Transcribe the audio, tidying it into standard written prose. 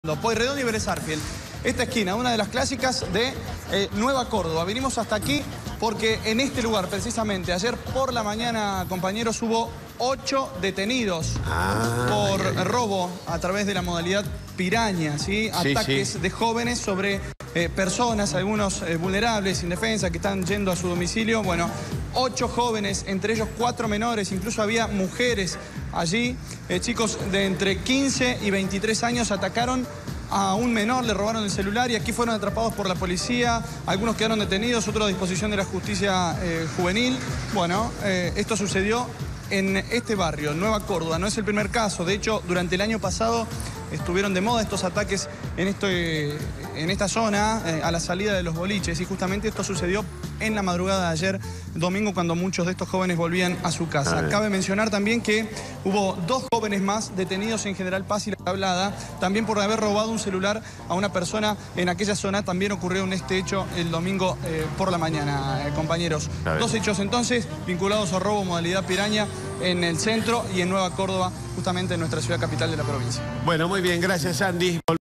Pueyrredón y Vélez Arfield. Esta esquina, una de las clásicas de Nueva Córdoba. Vinimos hasta aquí porque en este lugar, precisamente, ayer por la mañana, compañeros, hubo 8 detenidos por robo a través de la modalidad piraña, ¿sí? Ataques de jóvenes sobre personas, algunos vulnerables, indefensas, que están yendo a su domicilio. Bueno, 8 jóvenes, entre ellos 4 menores, incluso había mujeres allí. Chicos de entre 15 y 23 años atacaron a un menor, le robaron el celular y aquí fueron atrapados por la policía. Algunos quedaron detenidos, otros a disposición de la justicia juvenil. Bueno, esto sucedió en este barrio, Nueva Córdoba. No es el primer caso. De hecho, durante el año pasado estuvieron de moda estos ataques en esta zona, a la salida de los boliches. Y justamente esto sucedió en la madrugada de ayer, domingo, cuando muchos de estos jóvenes volvían a su casa. Cabe mencionar también que hubo 2 jóvenes más detenidos en General Paz y La Tablada, también por haber robado un celular a una persona en aquella zona. También ocurrió este hecho el domingo por la mañana, compañeros. 2 hechos entonces vinculados a robo modalidad piraña en el centro y en Nueva Córdoba, justamente en nuestra ciudad capital de la provincia. Bueno, muy bien, gracias, Andy.